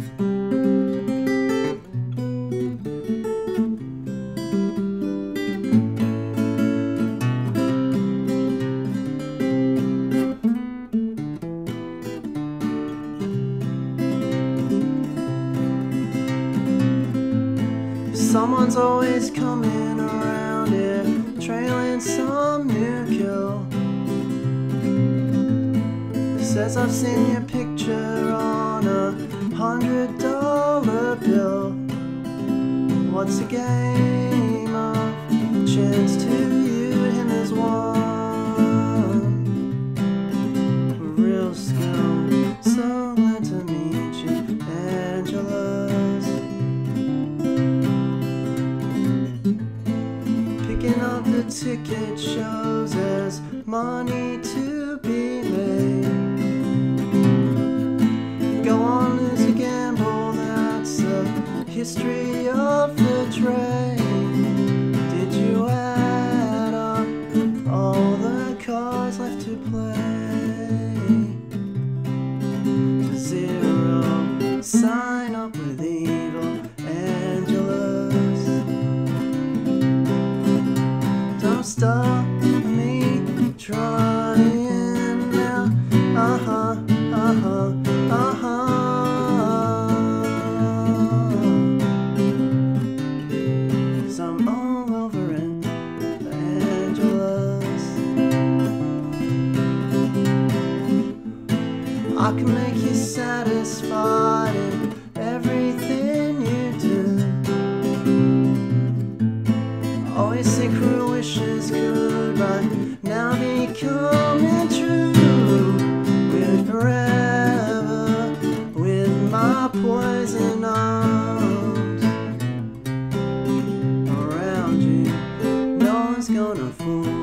Someone's always coming around here, trailing some new kill. Says I've seen your picture on $100 bill. What's a game of chance to you? Him as one real skill. So glad to meet you, Angela's. Picking up the ticket shows there's money to be made. Go on, lose a gamble, that's the history of the trade. Did you add up all the cards left to play? Zero, sign up with evil Angelus. Don't stop me trying now. Cause I'm all over it, Angelus. I can make you satisfied in everything you do. Always say cruel wishes could right now be coming true. With forever, with my poison arms around you, no one's gonna fool